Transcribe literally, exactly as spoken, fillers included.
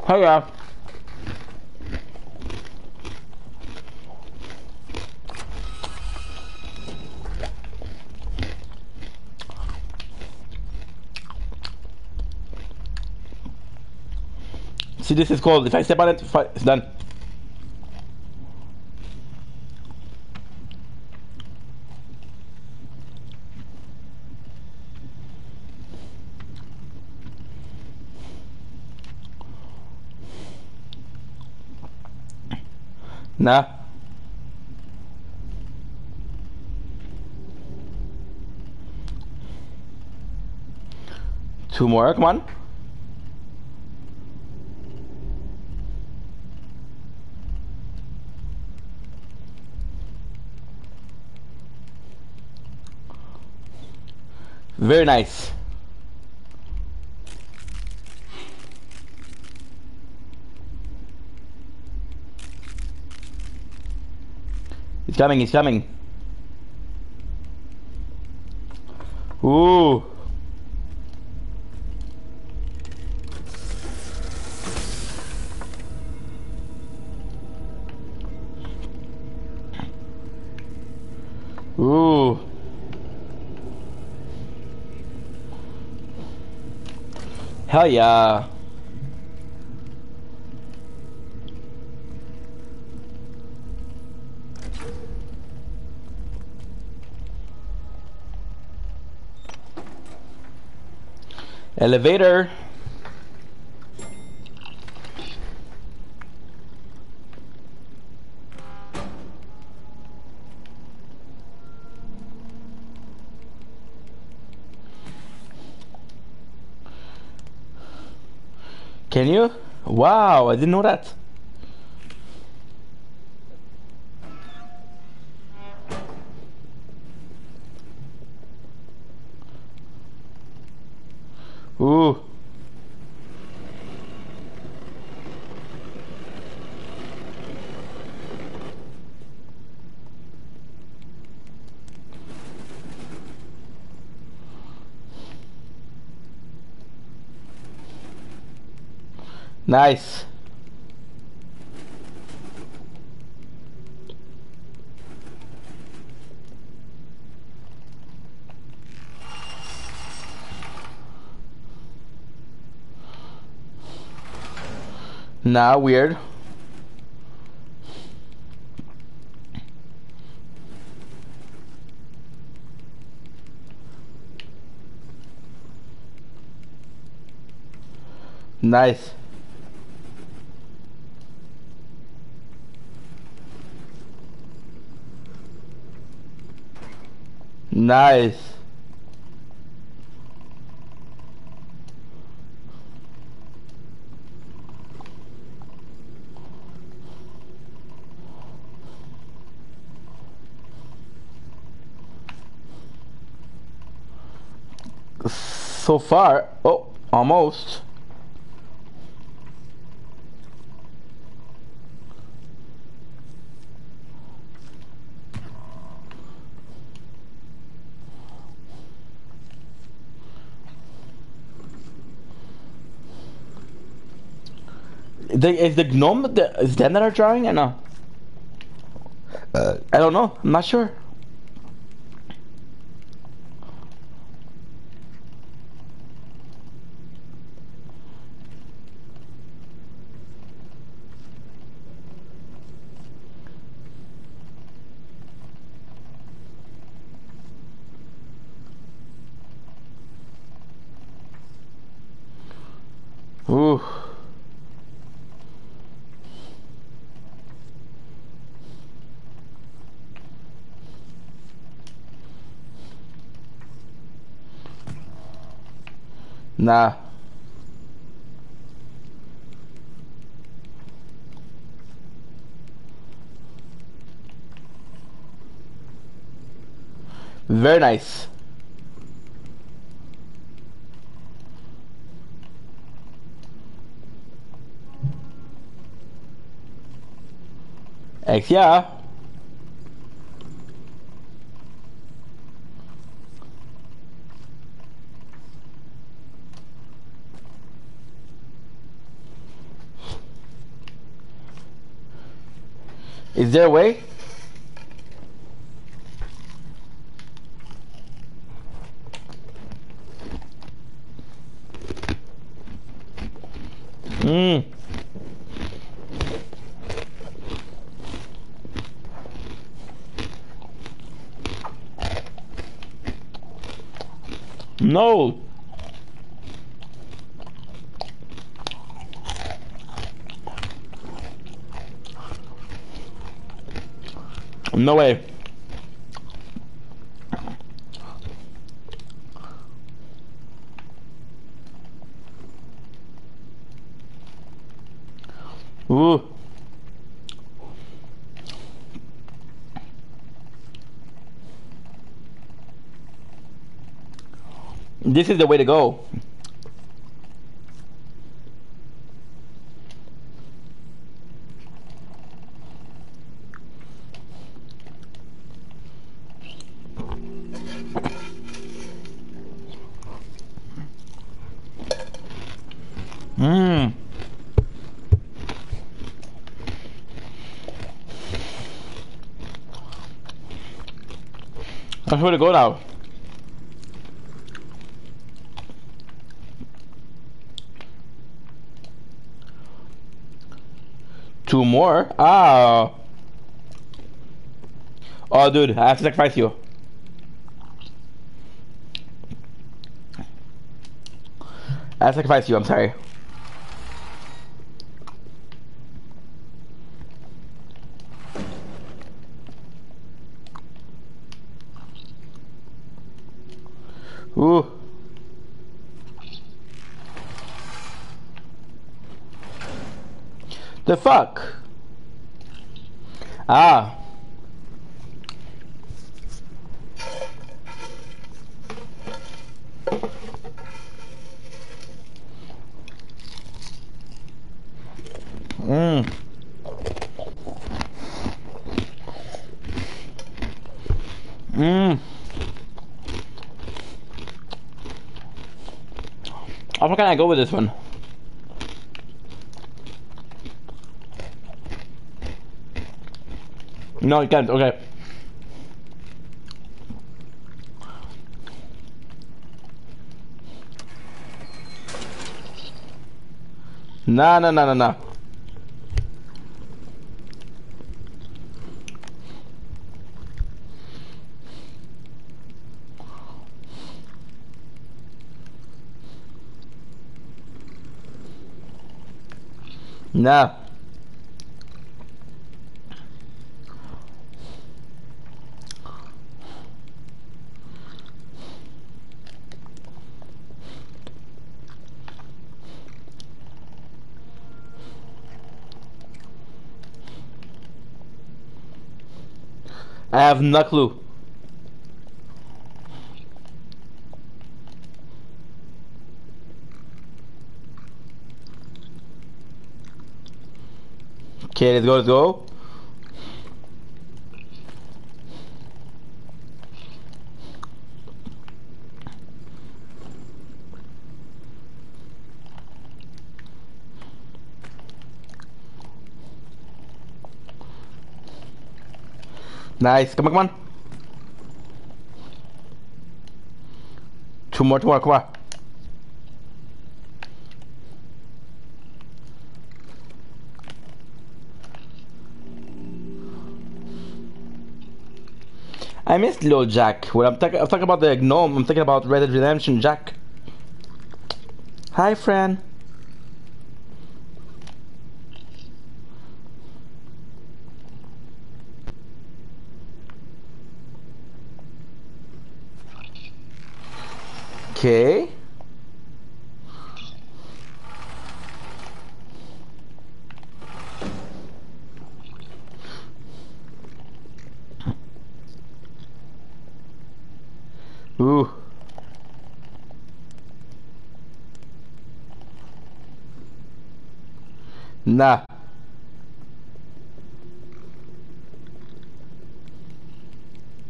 Oh yeah. See, this is cold. If I step on it, it's done. Nah. Two more, come on. Very nice. He's coming, he's coming. Ooh. Ooh. Hell yeah. Elevator. Can you? Wow, I didn't know that. Ooh. Nice. Nah, weird. Nice. Nice. So far, oh, almost. The, is the gnome, the, is them that are drawing or no? Uh, I don't know. I'm not sure. Ooh. Nah. Very nice. X, yeah. Is there a way? Hmm. No. No way. Ooh. This is the way to go. Mmm. That's where to go now. Two more? Ah. Oh, dude, I have to sacrifice you. I have to sacrifice you, I'm sorry. Ooh. The fuck? Ah. Mmm. Mmm. How far can I go with this one? No, you can't. Okay. Nah, nah, nah, nah, nah. Nah. I have no clue. Okay, let's go, let's go. Nice. Come on, come on. Two more, two more, come on. I missed Lil Jack. When I'm, talk I'm talking about the gnome, I'm thinking about Red Dead Redemption Jack. Hi, friend. Okay. Ooh. Nah.